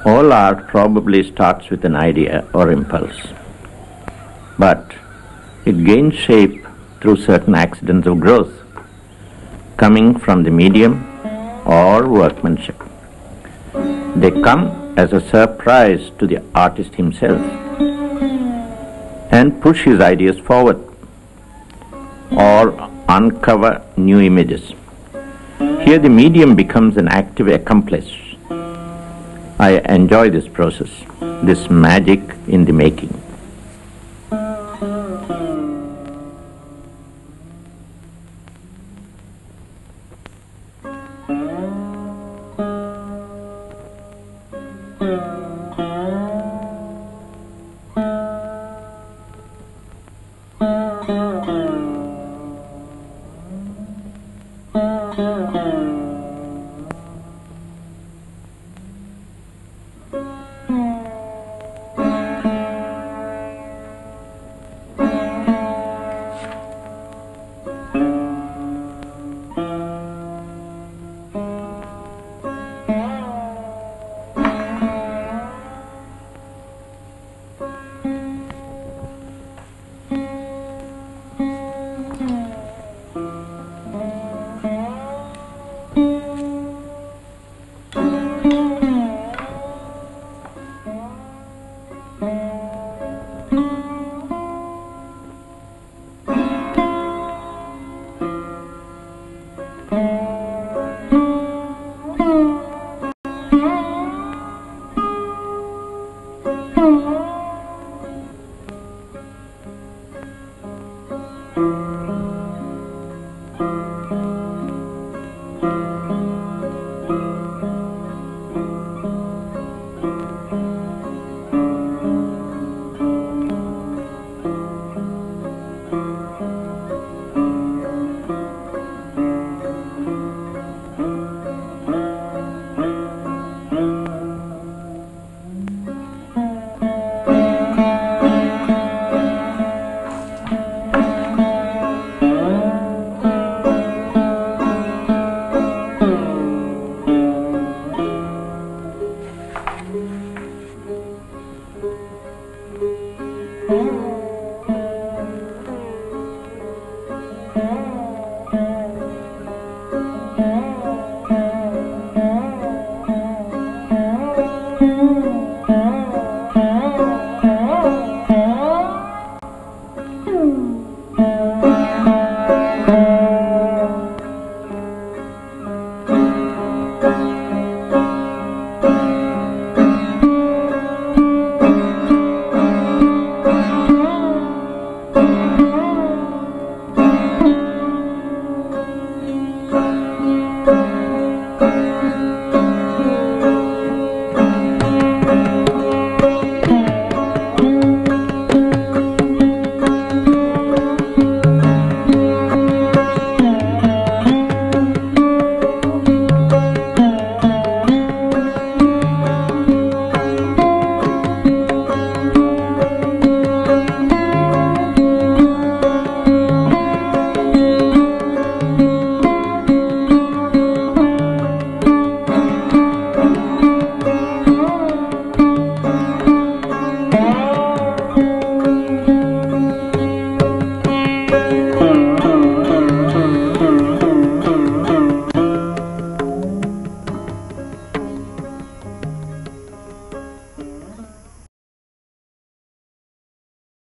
All art probably starts with an idea or impulse, but it gains shape through certain accidents of growth, coming from the medium or workmanship. They come as a surprise to the artist himself and push his ideas forward or uncover new images. Here the medium becomes an active accomplice. I enjoy this process, this magic in the making.